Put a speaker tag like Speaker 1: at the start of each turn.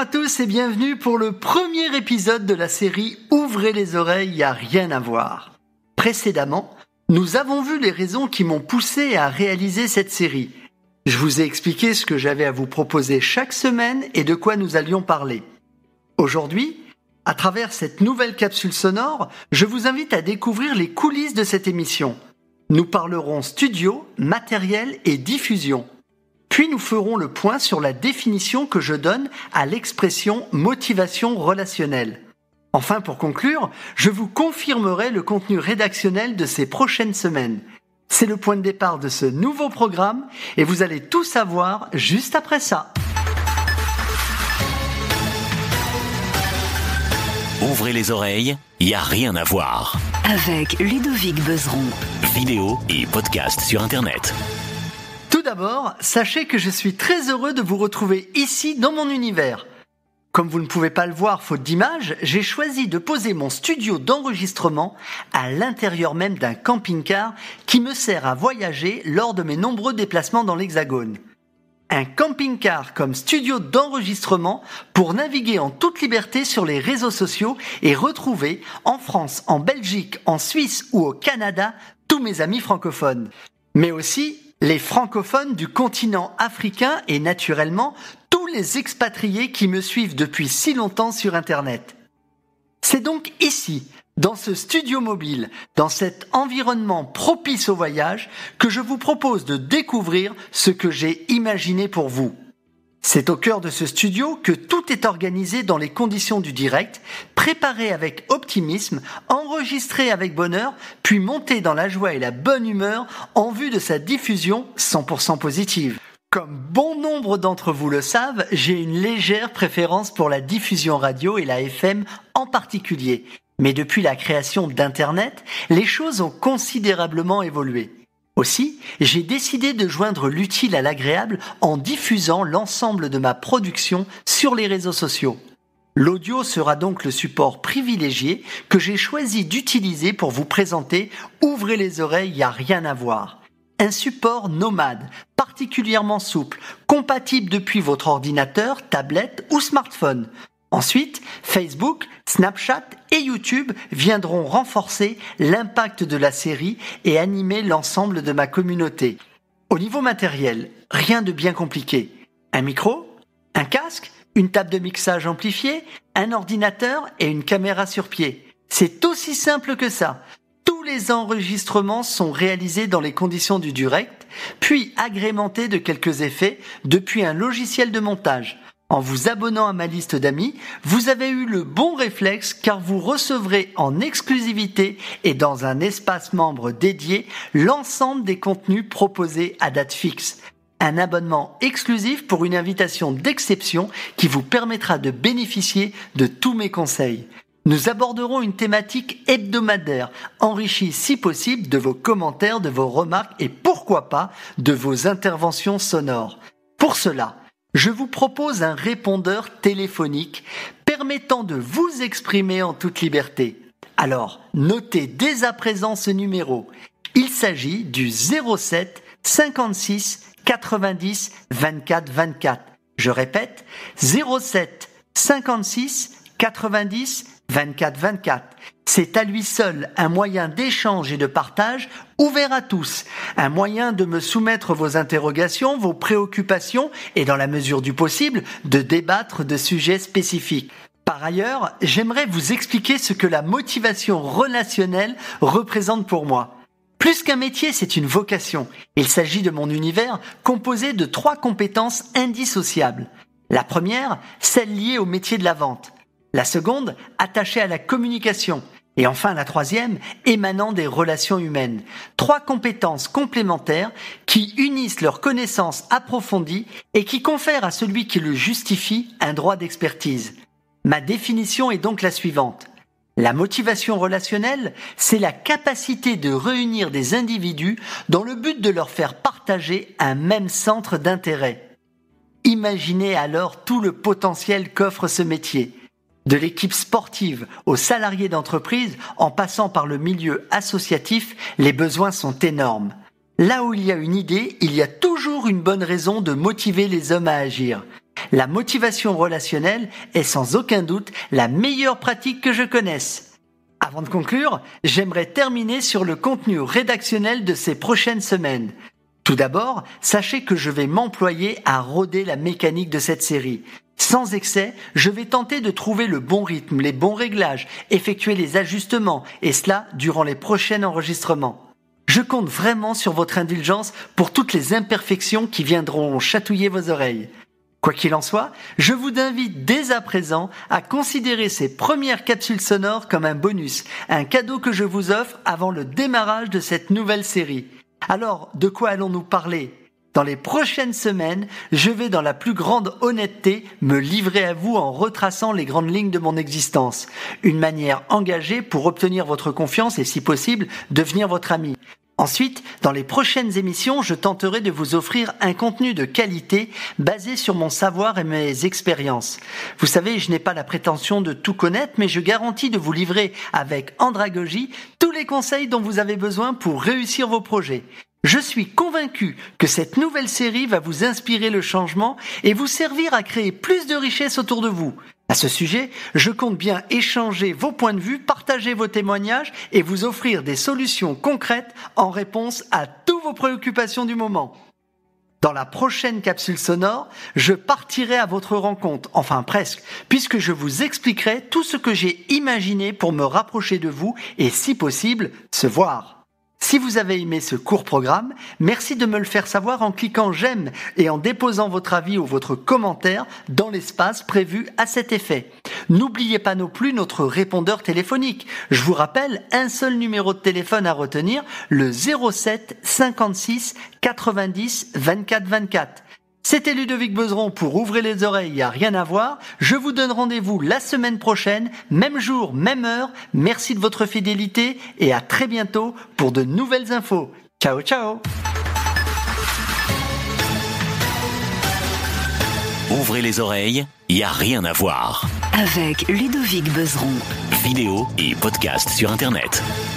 Speaker 1: à tous et bienvenue pour le premier épisode de la série Ouvrez les oreilles, y a rien à voir. Précédemment, nous avons vu les raisons qui m'ont poussé à réaliser cette série. Je vous ai expliqué ce que j'avais à vous proposer chaque semaine et de quoi nous allions parler. Aujourd'hui, à travers cette nouvelle capsule sonore, je vous invite à découvrir les coulisses de cette émission. Nous parlerons studio, matériel et diffusion. Puis nous ferons le point sur la définition que je donne à l'expression motivation relationnelle. Enfin, pour conclure, je vous confirmerai le contenu rédactionnel de ces prochaines semaines. C'est le point de départ de ce nouveau programme et vous allez tout savoir juste après ça.
Speaker 2: Ouvrez les oreilles, y a rien à voir.
Speaker 3: Avec Ludovic Bezeron.
Speaker 2: Vidéo et podcast sur Internet.
Speaker 1: Tout d'abord, sachez que je suis très heureux de vous retrouver ici dans mon univers. Comme vous ne pouvez pas le voir faute d'image, j'ai choisi de poser mon studio d'enregistrement à l'intérieur même d'un camping-car qui me sert à voyager lors de mes nombreux déplacements dans l'Hexagone. Un camping-car comme studio d'enregistrement pour naviguer en toute liberté sur les réseaux sociaux et retrouver en France, en Belgique, en Suisse ou au Canada tous mes amis francophones. Mais aussi les francophones du continent africain et naturellement tous les expatriés qui me suivent depuis si longtemps sur Internet. C'est donc ici, dans ce studio mobile, dans cet environnement propice au voyage, que je vous propose de découvrir ce que j'ai imaginé pour vous. C'est au cœur de ce studio que tout est organisé dans les conditions du direct, préparé avec optimisme, enregistré avec bonheur, puis monté dans la joie et la bonne humeur en vue de sa diffusion 100% positive. Comme bon nombre d'entre vous le savent, j'ai une légère préférence pour la diffusion radio et la FM en particulier. Mais depuis la création d'Internet, les choses ont considérablement évolué. Aussi, j'ai décidé de joindre l'utile à l'agréable en diffusant l'ensemble de ma production sur les réseaux sociaux. L'audio sera donc le support privilégié que j'ai choisi d'utiliser pour vous présenter Ouvrez les oreilles, y a rien à voir. Un support nomade, particulièrement souple, compatible depuis votre ordinateur, tablette ou smartphone. Ensuite, Facebook, Snapchat et YouTube viendront renforcer l'impact de la série et animer l'ensemble de ma communauté. Au niveau matériel, rien de bien compliqué. Un micro, un casque, une table de mixage amplifiée, un ordinateur et une caméra sur pied. C'est aussi simple que ça. Tous les enregistrements sont réalisés dans les conditions du direct, puis agrémentés de quelques effets depuis un logiciel de montage. En vous abonnant à ma liste d'amis, vous avez eu le bon réflexe car vous recevrez en exclusivité et dans un espace membre dédié l'ensemble des contenus proposés à date fixe. Un abonnement exclusif pour une invitation d'exception qui vous permettra de bénéficier de tous mes conseils. Nous aborderons une thématique hebdomadaire, enrichie si possible de vos commentaires, de vos remarques et pourquoi pas de vos interventions sonores. Pour cela, je vous propose un répondeur téléphonique permettant de vous exprimer en toute liberté. Alors, notez dès à présent ce numéro. Il s'agit du 07 56 90 24 24. Je répète, 07 56 90 24 24. C'est à lui seul un moyen d'échange et de partage ouvert à tous, un moyen de me soumettre vos interrogations, vos préoccupations et dans la mesure du possible, de débattre de sujets spécifiques. Par ailleurs, j'aimerais vous expliquer ce que la motivation relationnelle représente pour moi. Plus qu'un métier, c'est une vocation. Il s'agit de mon univers composé de 3 compétences indissociables. La première, celle liée au métier de la vente. La seconde, attachée à la communication. Et enfin la troisième, émanant des relations humaines. 3 compétences complémentaires qui unissent leurs connaissances approfondies et qui confèrent à celui qui le justifie un droit d'expertise. Ma définition est donc la suivante. La motivation relationnelle, c'est la capacité de réunir des individus dans le but de leur faire partager un même centre d'intérêt. Imaginez alors tout le potentiel qu'offre ce métier. De l'équipe sportive aux salariés d'entreprise, en passant par le milieu associatif, les besoins sont énormes. Là où il y a une idée, il y a toujours une bonne raison de motiver les hommes à agir. La motivation relationnelle est sans aucun doute la meilleure pratique que je connaisse. Avant de conclure, j'aimerais terminer sur le contenu rédactionnel de ces prochaines semaines. Tout d'abord, sachez que je vais m'employer à roder la mécanique de cette série. Sans excès, je vais tenter de trouver le bon rythme, les bons réglages, effectuer les ajustements, et cela durant les prochains enregistrements. Je compte vraiment sur votre indulgence pour toutes les imperfections qui viendront chatouiller vos oreilles. Quoi qu'il en soit, je vous invite dès à présent à considérer ces premières capsules sonores comme un bonus, un cadeau que je vous offre avant le démarrage de cette nouvelle série. Alors, de quoi allons-nous parler ? Dans les prochaines semaines, je vais dans la plus grande honnêteté me livrer à vous en retraçant les grandes lignes de mon existence. Une manière engagée pour obtenir votre confiance et si possible, devenir votre ami. Ensuite, dans les prochaines émissions, je tenterai de vous offrir un contenu de qualité basé sur mon savoir et mes expériences. Vous savez, je n'ai pas la prétention de tout connaître, mais je garantis de vous livrer avec andragogie tous les conseils dont vous avez besoin pour réussir vos projets. Je suis convaincu que cette nouvelle série va vous inspirer le changement et vous servir à créer plus de richesse autour de vous. À ce sujet, je compte bien échanger vos points de vue, partager vos témoignages et vous offrir des solutions concrètes en réponse à toutes vos préoccupations du moment. Dans la prochaine capsule sonore, je partirai à votre rencontre, enfin presque, puisque je vous expliquerai tout ce que j'ai imaginé pour me rapprocher de vous et si possible, se voir. Si vous avez aimé ce court programme, merci de me le faire savoir en cliquant j'aime et en déposant votre avis ou votre commentaire dans l'espace prévu à cet effet. N'oubliez pas non plus notre répondeur téléphonique. Je vous rappelle un seul numéro de téléphone à retenir, le 07 56 90 24 24. C'était Ludovic Bezeron pour Ouvrez les oreilles, il n'y a rien à voir. Je vous donne rendez-vous la semaine prochaine, même jour, même heure. Merci de votre fidélité et à très bientôt pour de nouvelles infos. Ciao, ciao.
Speaker 2: Ouvrez les oreilles, il n'y a rien à voir.
Speaker 3: Avec Ludovic Bezeron.
Speaker 2: Vidéo et podcast sur Internet.